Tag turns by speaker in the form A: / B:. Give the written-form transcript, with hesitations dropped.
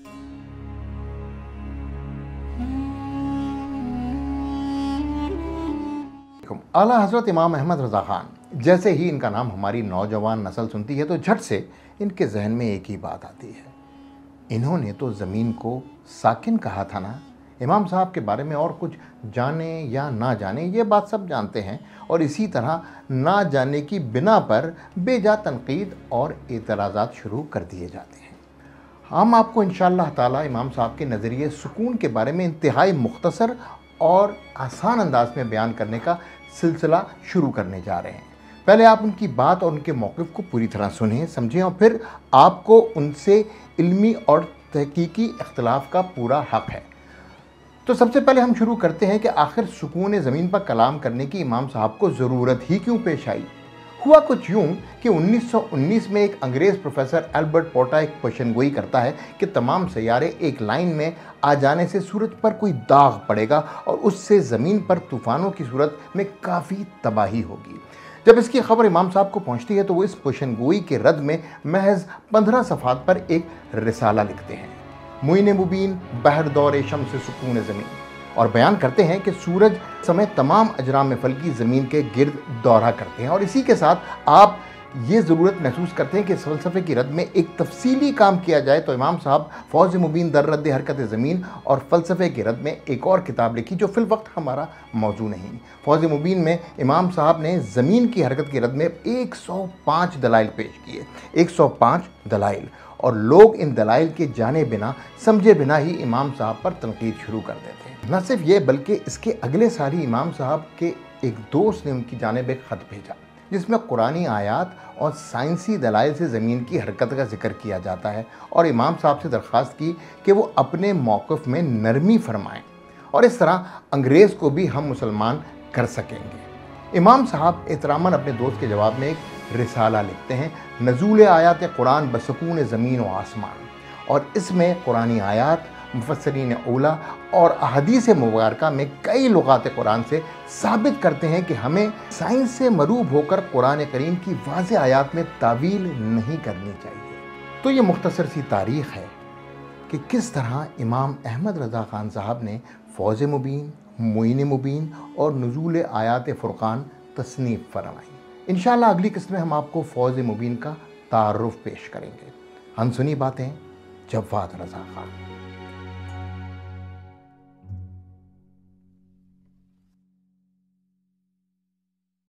A: आला हज़रत इमाम अहमद रज़ा ख़ान, जैसे ही इनका नाम हमारी नौजवान नस्ल सुनती है तो झट से इनके जहन में एक ही बात आती है, इन्होंने तो ज़मीन को साकिन कहा था ना। इमाम साहब के बारे में और कुछ जाने या ना जाने ये बात सब जानते हैं, और इसी तरह ना जानने की बिना पर बेजा तनकीद और एतराज़ात शुरू कर दिए जाते हैं। हम आपको इंशाअल्लाह ताला इमाम साहब के नज़रिए सुकून के बारे में इंतहाई मुख्तसर और आसान अंदाज में बयान करने का सिलसिला शुरू करने जा रहे हैं। पहले आप उनकी बात और उनके मौक़िफ़ को पूरी तरह सुनें, समझें, और फिर आपको उनसे इल्मी और तहकीकी इख्तिलाफ़ का पूरा हक़ है। तो सबसे पहले हम शुरू करते हैं कि आखिर सुकून ज़मीन पर कलाम करने की इमाम साहब को ज़रूरत ही क्यों पेश आई। हुआ कुछ यूँ कि 1919 में एक अंग्रेज़ प्रोफेसर एल्बर्ट पोर्टा एक पेशनगोई करता है कि तमाम सैयारे एक लाइन में आ जाने से सूरज पर कोई दाग पड़ेगा और उससे ज़मीन पर तूफ़ानों की सूरत में काफ़ी तबाही होगी। जब इसकी खबर इमाम साहब को पहुंचती है तो वो इस पेशनगोई के रद्द में महज 15 सफ़हात पर एक रिसाला लिखते हैं, मुईन मुबीन बहर दौर शम्स सुकून ज़मीन, और बयान करते हैं कि सूरज समय तमाम अजराम फल्की ज़मीन के गिर्द दौरा करते हैं। और इसी के साथ आप ये ज़रूरत महसूस करते हैं कि इस फ़लसफ़े की रद्द में एक तफसीली काम किया जाए, तो इमाम साहब फ़ौज़ मुबीन दर रद्द हरकत ज़मीन और फ़लसफ़े की रद्द में एक और किताब लिखी जो फ़िल वक्त हमारा मौजू नहीं। फ़ौज़ मुबीन में इमाम साहब ने ज़मीन की हरकत की रद्द में 105 दलाइल पेश किए, 105 दलाइल, और लोग इन दलाइल के जाने बिना समझे बिना ही इमाम साहब पर तनकीद शुरू कर देते हैं। न सिर्फ ये बल्कि इसके अगले साल ही इमाम साहब के एक दोस्त ने उनकी जानिब एक ख़त भेजा जिसमें कुरानी आयात और साइंसी दलाइल से ज़मीन की हरकत का जिक्र किया जाता है, और इमाम साहब से दरख्वास्त की कि वो अपने मौक़िफ़ में नरमी फरमाएँ और इस तरह अंग्रेज़ को भी हम मुसलमान कर सकेंगे। इमाम साहब एहतरामन अपने दोस्त के जवाब में एक रिसाला लिखते हैं, नज़ूल आयात कुरान बसकून ज़मीन व आसमान, और इसमें कुरानी आयात, मुफस्सिरीन औला और अहादीस मुबारका में कई लुगात कुरान से साबित करते हैं कि हमें साइंस से मरूब होकर कुरान करीम की वाज़ेह आयात में तावील नहीं करनी चाहिए। तो ये मुख्तसर सी तारीख़ है कि किस तरह इमाम अहमद रज़ा ख़ान साहब ने फ़ौज़ मुबीन, मुईन मुबीन और नुज़ूल आयात फ़ुरक़ान तसनीफ़ फरमाई। इंशाअल्लाह अगली किस्त में हम आपको फ़ौज़ मुबीन का तारुफ़ पेश करेंगे। अनसुनी बातें, जवाद रज़ा ख़ान।